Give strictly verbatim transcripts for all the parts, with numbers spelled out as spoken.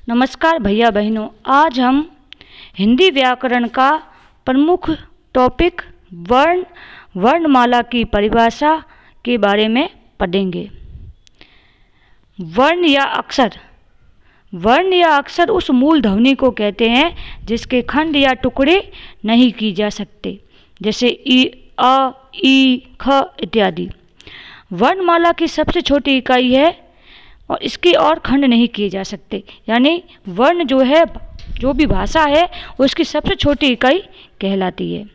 नमस्कार भैया बहनों, आज हम हिंदी व्याकरण का प्रमुख टॉपिक वर्ण वर्णमाला की परिभाषा के बारे में पढ़ेंगे। वर्ण या अक्षर वर्ण या अक्षर उस मूल ध्वनि को कहते हैं जिसके खंड या टुकड़े नहीं किए जा सकते, जैसे ई, अ, ई, ख इत्यादि। वर्णमाला की सबसे छोटी इकाई है और इसके और खंड नहीं किए जा सकते, यानी वर्ण जो है, जो भी भाषा है, उसकी सबसे छोटी इकाई कहलाती है।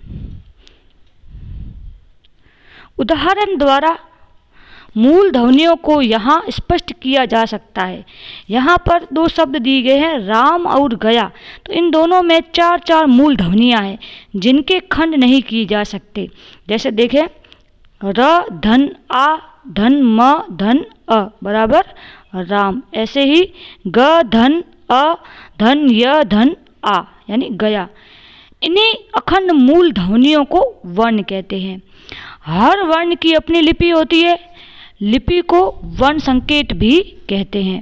उदाहरण द्वारा मूल ध्वनियों को यहाँ स्पष्ट किया जा सकता है। यहाँ पर दो शब्द दिए गए हैं, राम और गया। तो इन दोनों में चार चार मूल ध्वनियाँ हैं जिनके खंड नहीं किए जा सकते। जैसे देखें, र धन आ धन म धन अ बराबर राम। ऐसे ही ग धन अ धन य धन आ यानी गया। इन्हीं अखंड मूल ध्वनियों को वर्ण कहते हैं। हर वर्ण की अपनी लिपि होती है। लिपि को वर्ण संकेत भी कहते हैं।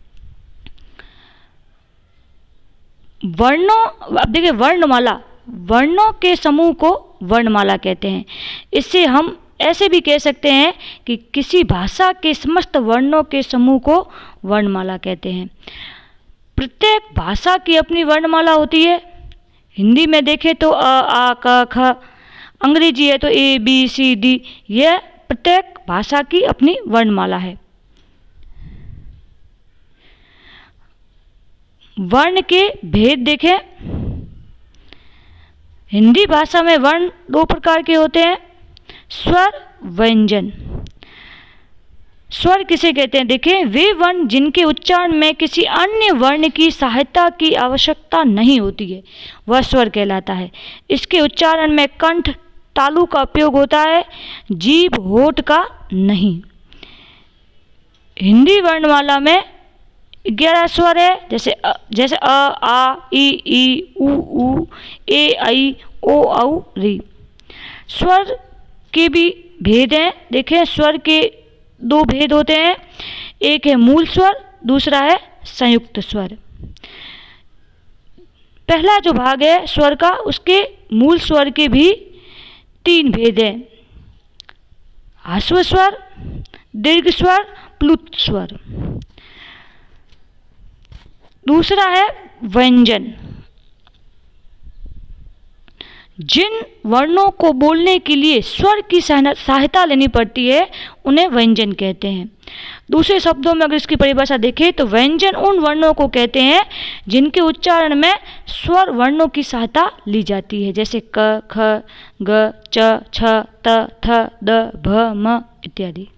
वर्णों अब देखिए, वर्णमाला वर्णों के समूह को वर्णमाला कहते हैं। इससे हम ऐसे भी कह सकते हैं कि किसी भाषा के समस्त वर्णों के समूह को वर्णमाला कहते हैं। प्रत्येक भाषा की अपनी वर्णमाला होती है। हिंदी में देखें तो अ, आ, क, ख। अंग्रेजी है तो ए, बी, सी, डी। यह प्रत्येक भाषा की अपनी वर्णमाला है। वर्ण के भेद देखें। हिंदी भाषा में वर्ण दो प्रकार के होते हैं, स्वर, व्यंजन। स्वर किसे कहते हैं? देखें, वे वर्ण जिनके उच्चारण में किसी अन्य वर्ण की सहायता की आवश्यकता नहीं होती है, वह स्वर कहलाता है। इसके उच्चारण में कंठ, तालु का उपयोग होता है, जीभ, होठ का नहीं। हिंदी वर्णमाला में ग्यारह स्वर है, जैसे अ, जैसे अ, आ, ई, ई, उ, ऊ, ए, ऐ, ओ, औ, री। स्वर के भी भेद हैं। देखें, स्वर के दो भेद होते हैं, एक है मूल स्वर, दूसरा है संयुक्त स्वर। पहला जो भाग है स्वर का, उसके मूल स्वर के भी तीन भेद हैं, ह्रस्व स्वर, दीर्घ स्वर, प्लुत स्वर। दूसरा है व्यंजन। जिन वर्णों को बोलने के लिए स्वर की सहायता लेनी पड़ती है उन्हें व्यंजन कहते हैं। दूसरे शब्दों में अगर इसकी परिभाषा देखें तो व्यंजन उन वर्णों को कहते हैं जिनके उच्चारण में स्वर वर्णों की सहायता ली जाती है, जैसे क, ख, ग, च, छ, त, थ, द, भ, म इत्यादि।